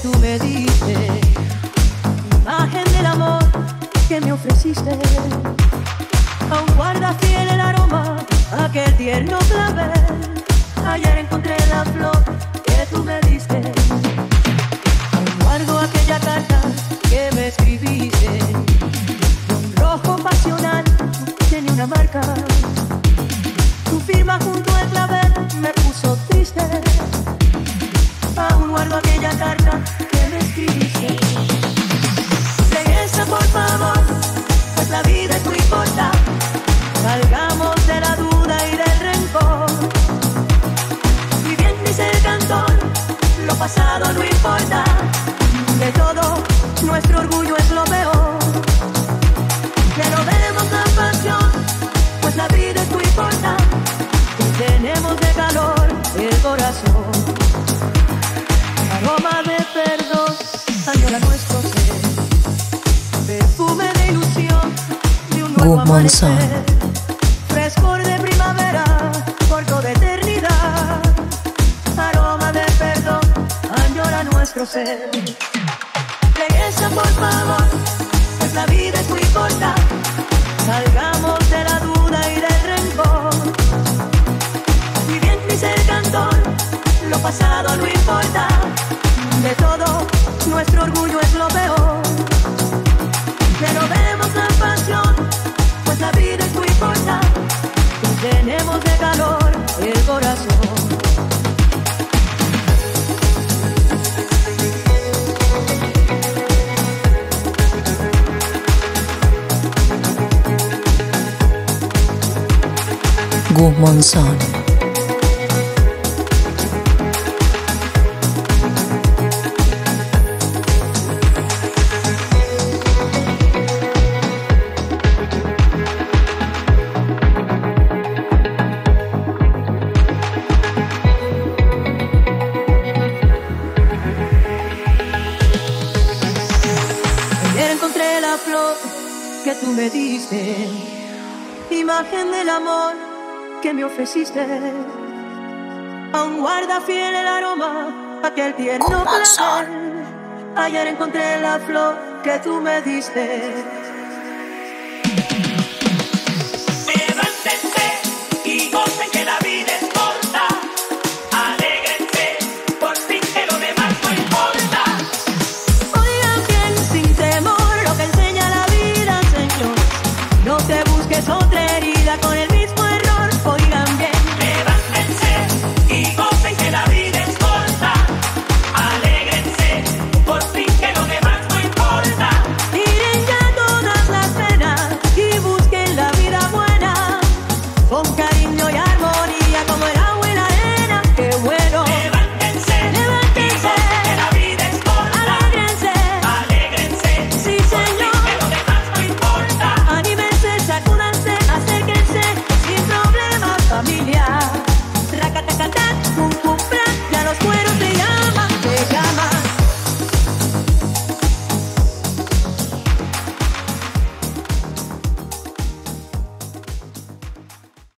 tú me diste, imagen del amor que me ofreciste. Aún guarda fiel el aroma, aquel tierno clavel. Ayer encontré la flor que tú me diste. Aún guardo aquella carta que me escribiste. De un rojo pasional tiene una marca. Tu firma junto al clavel me puso triste. Aún guardo aquella carta que me escribiste. Regresa por favor, pues la vida es muy corta. Salgamos de la duda y del rencor. Y bien dice el cantor, lo pasado no importa. De todo, nuestro orgullo es lo peor. Renovemos la pasión, pues la vida es muy corta. Y tenemos de calor el corazón. Aroma de perdón, añora nuestro ser. Perfume de ilusión, de un nuevo amanecer. Frescor de primavera, corto de eternidad. Aroma de perdón, añora nuestro ser. Regresa por favor, pues la vida es muy corta. Salgamos de la duda y del rencor. Y bien dice el cantor, lo pasado no importa. De todo, nuestro orgullo es lo peor. Renovemos la pasión, pues la vida es muy corta. Y tenemos de calor el corazón. Monzón. Ayer encontré la flor que tú me diste, imagen del amor que me ofreciste. Aún guarda fiel el aroma, aquel tierno placer. Ayer encontré la flor que tú me diste.